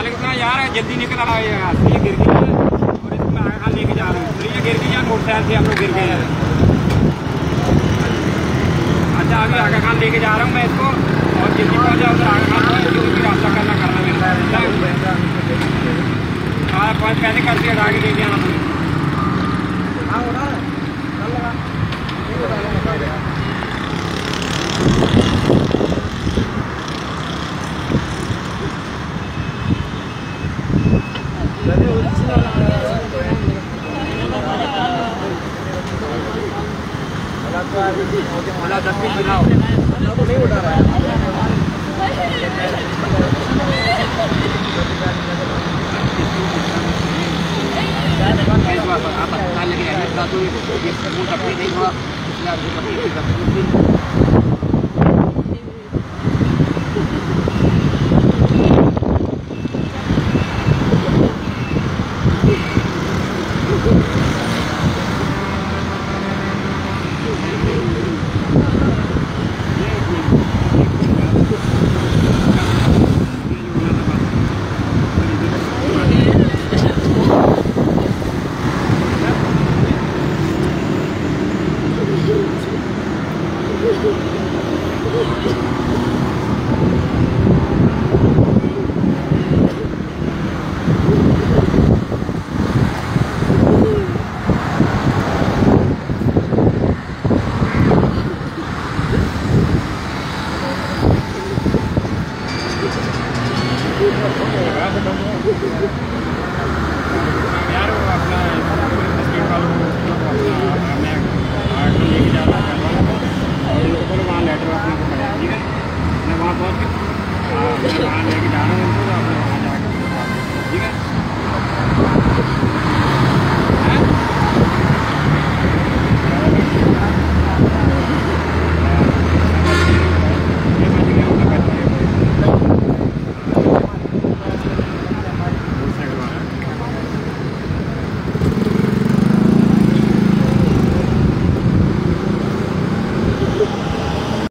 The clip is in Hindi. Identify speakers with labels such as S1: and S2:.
S1: मालिक ना यार जल्दी निकल रहा है यार, ये गिर गया है और इसको मैं आगे लेके जा रहा हूँ। तो ये गिर गई यार, मोटरसाइकिल से हम लोग गिर गए हैं। अच्छा आगे आगा खान लेके जा रहा हूँ मैं इसको, और जल्दी पहुँच जाओ उधर आगा खान जो भी रास्ता करना मिलता है। हाँ पहले कर दिया, आगे लेके आना तुम्हें। वाला 10 मिनट बनाओ नहीं उठा रहा है। वहाँ पहुँच के लेके जा रहा हूँ उनको।